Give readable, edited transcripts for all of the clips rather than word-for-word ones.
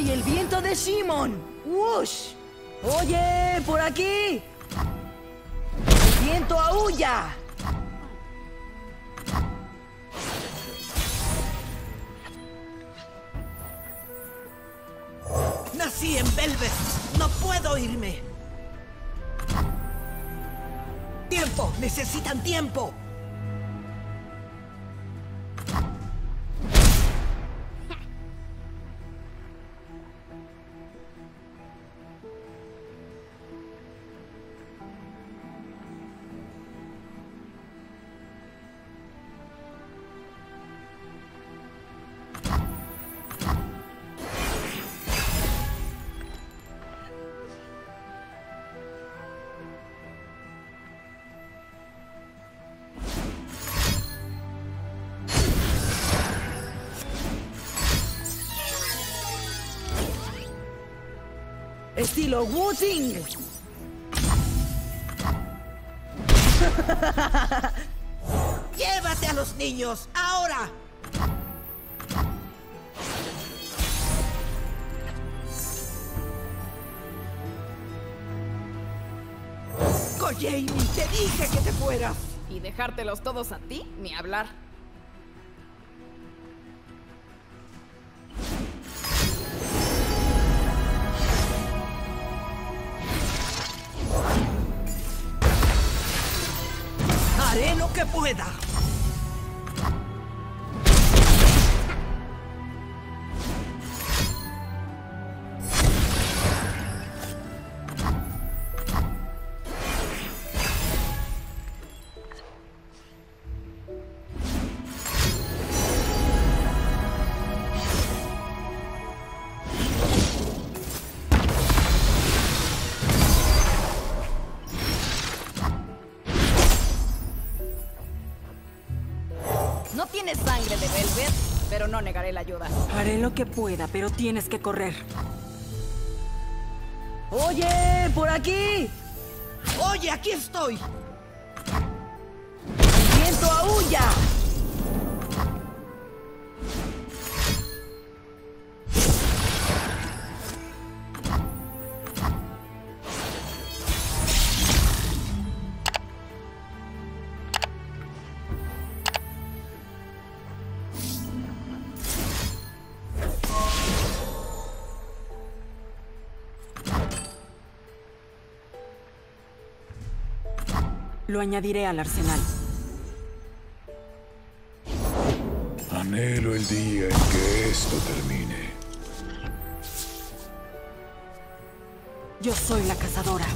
Soy el viento de Shimon. ¡Wush! Oye, por aquí. El viento aúlla. Nací en Velvet. No puedo irme. ¡Tiempo! ¡Necesitan tiempo! Estilo Wu-Ting. ¡Llévate a los niños! ¡Ahora! Kojami, te dije que te fueras. ¿Y dejártelos todos a ti? Ni hablar. Haré lo que pueda. No tienes sangre de Velvet, pero no negaré la ayuda. Haré lo que pueda, pero tienes que correr. Oye, por aquí. Oye, aquí estoy. El viento aúlla. Lo añadiré al arsenal. Anhelo el día en que esto termine. Yo soy la cazadora.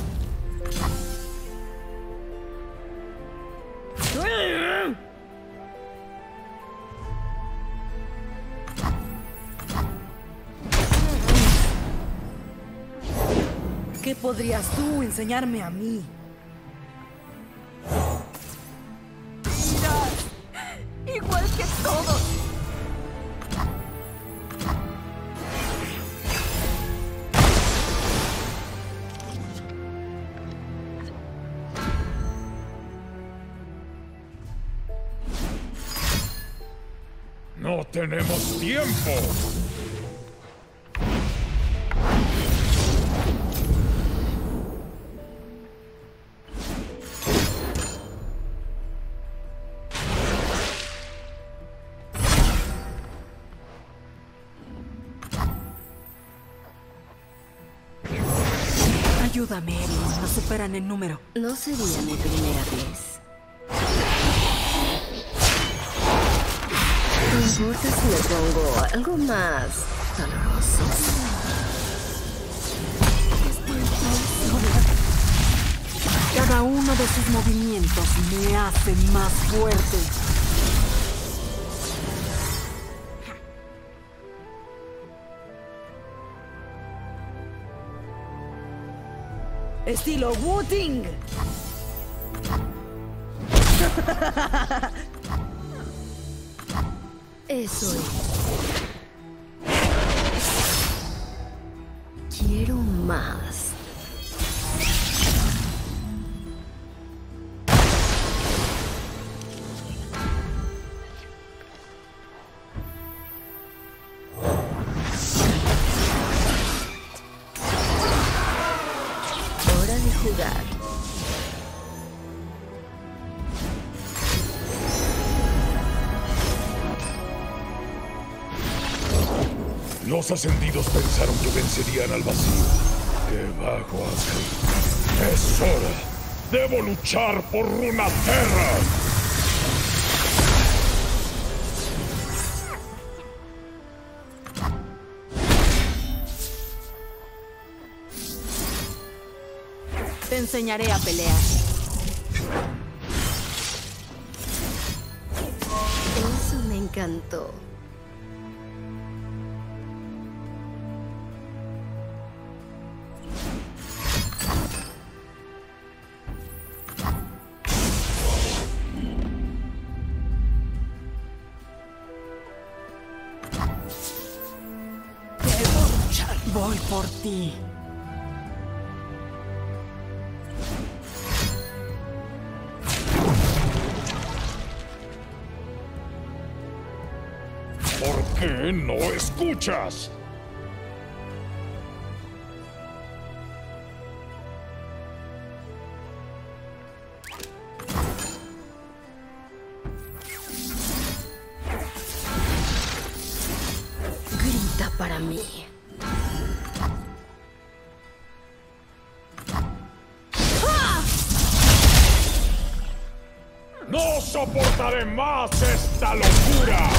¿Qué podrías tú enseñarme a mí? Igual que todos. ¡No tenemos tiempo! Ayúdame, Erin. Nos superan en número. No sería mi primera vez. ¿Te importa si le pongo algo más doloroso? Estoy tan sola. Cada uno de sus movimientos me hace más fuerte. Estilo Wu-Ting. Eso es. Quiero más. de jugar. Los ascendidos pensaron que vencerían al vacío. ¡Qué bajo aquí! ¡Es hora! ¡Debo luchar por Runaterra! Te enseñaré a pelear. Eso me encantó. Voy por ti. ¿Por qué no escuchas? Grita para mí. ¡No soportaré más esta locura!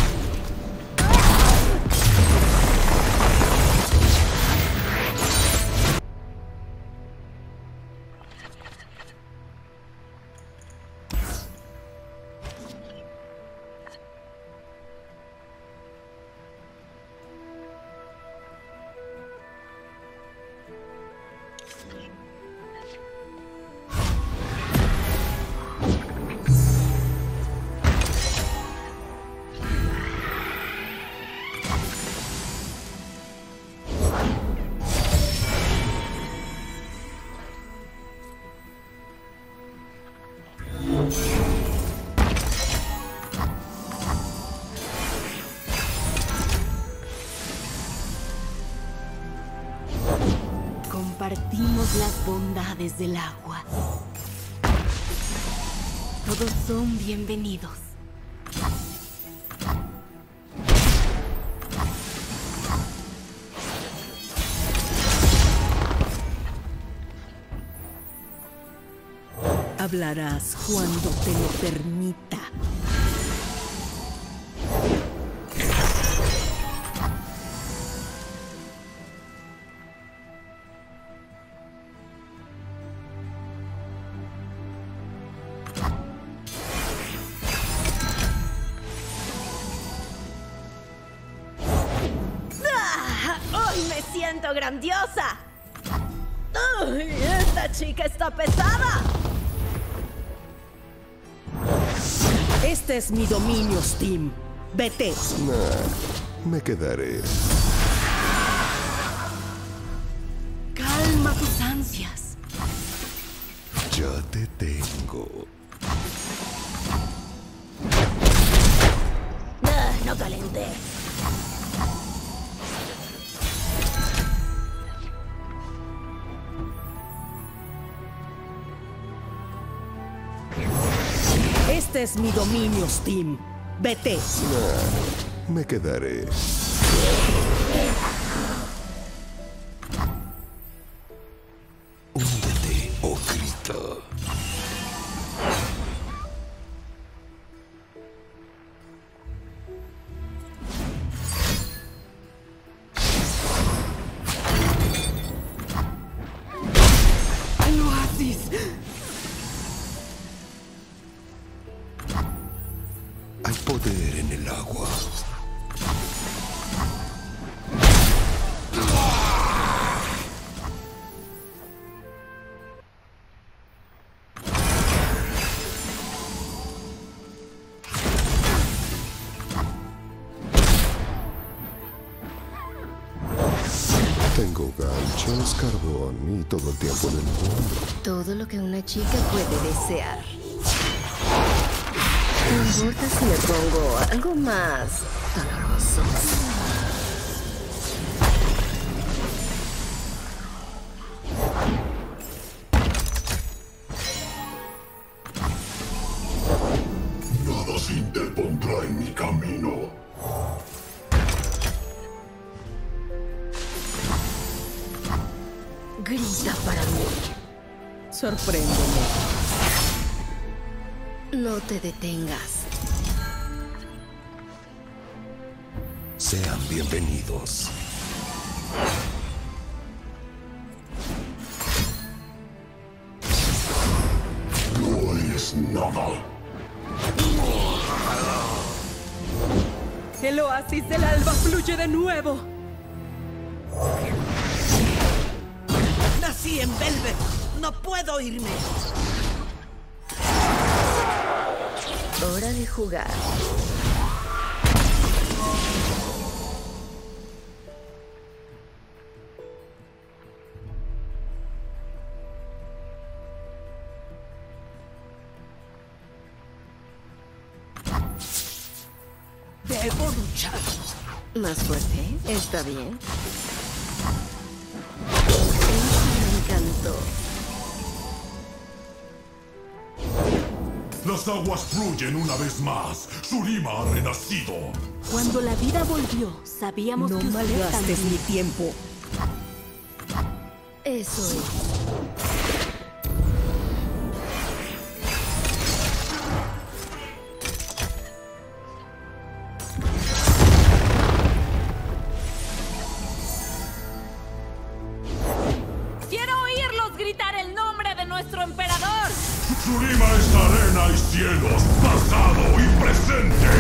Compartimos las bondades del agua. Todos son bienvenidos. Hablarás cuando te lo permita. ¡Hoy me siento grandiosa! ¡Uy, esta chica está pesada! Este es mi dominio, Steam. Vete. Nah, me quedaré. Calma tus ansias. Ya te tengo. No calenté. Este es mi dominio, Steam. Vete. Nah, me quedaré. Húndete, Ocrita. ¡El oasis! Hay poder en el agua. Tengo ganchos, carbón y todo el tiempo del mundo. Todo lo que una chica puede desear. ¿Te importa si me pongo algo más doloroso? Sorpréndeme. No te detengas. Sean bienvenidos. No es nada. El oasis del alba fluye de nuevo. Nací en Velvet. No puedo irme. Hora de jugar. Debo luchar. ¿Más fuerte? Está bien. Eso me encantó. Las aguas fluyen una vez más. Shurima ha renacido. Cuando la vida volvió, sabíamos No que usted malgastes también. mi tiempo. Eso es. ¡Quiero oírlos gritar el nombre de nuestro emperador! Shurima es arena y cielos, pasado y presente.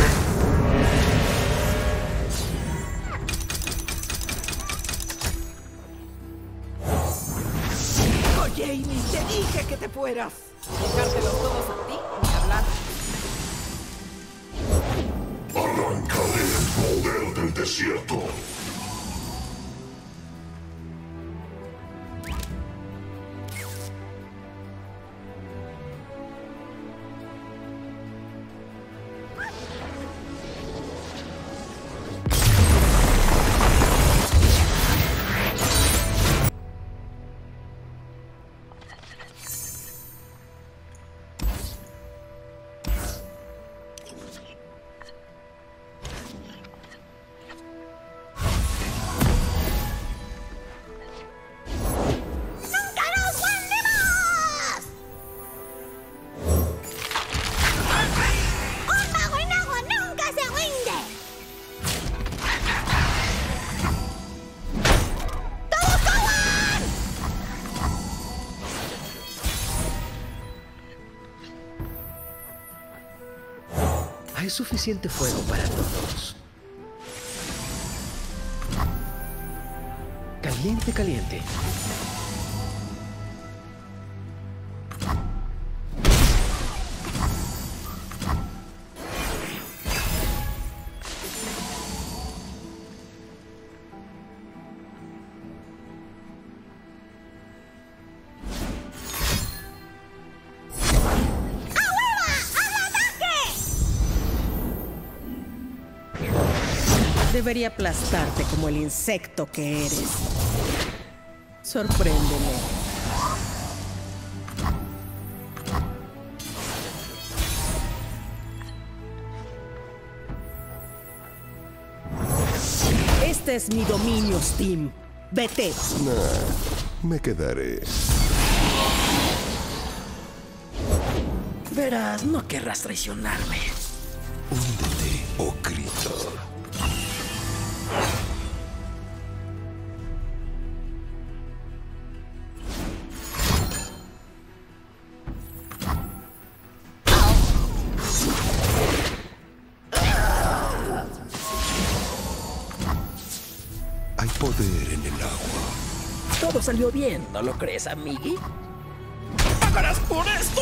Oye, Amy, te dije que te fueras. Dejártelos todos a ti, ni hablar. Arrancaré el poder del desierto. Hay suficiente fuego para todos. Caliente, caliente. Debería aplastarte como el insecto que eres. Sorpréndeme. Este es mi dominio, Steam. Vete. Nah, me quedaré. Verás, no querrás traicionarme. Húndete, oh Krito. Hay poder en el agua. Todo salió bien, ¿no lo crees, amigui? ¡Pagarás por esto!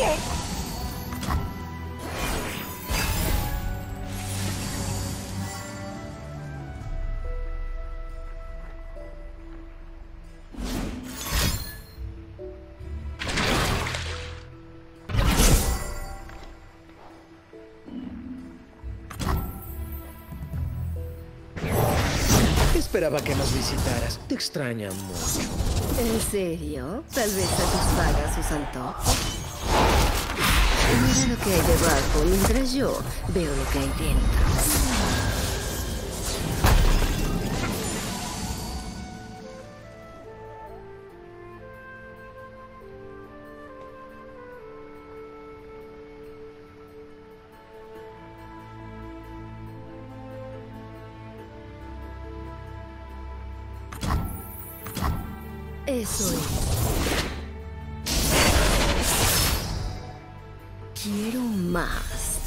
Esperaba que nos visitaras. Te extraña mucho. ¿En serio? Tal vez satisfaga sus antojos. Mira lo que hay debajo mientras yo veo lo que hay dentro. Eso es. Quiero más.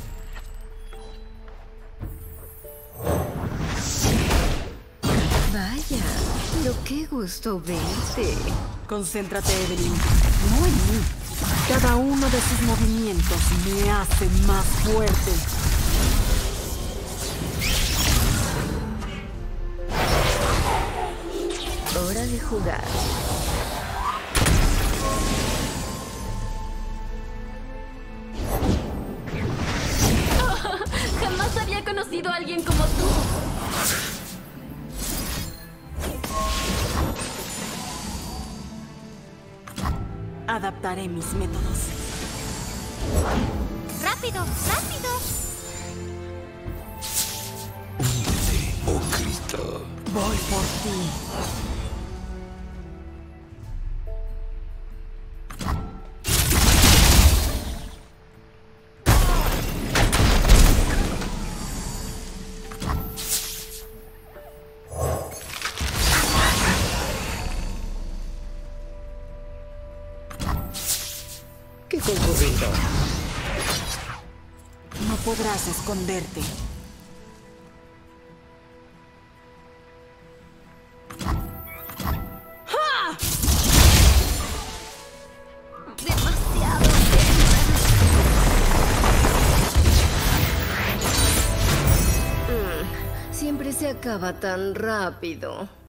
Vaya, pero qué gusto verte. Concéntrate, Evelyn. No en mí. Cada uno de sus movimientos me hace más fuerte. Hora de jugar. Jamás había conocido a alguien como tú. Adaptaré mis métodos. ¡Rápido! ¡Rápido! Hipócrita. Voy por ti. ¡Qué concurrido! No podrás esconderte. ¡Demasiado! Siempre se acaba tan rápido.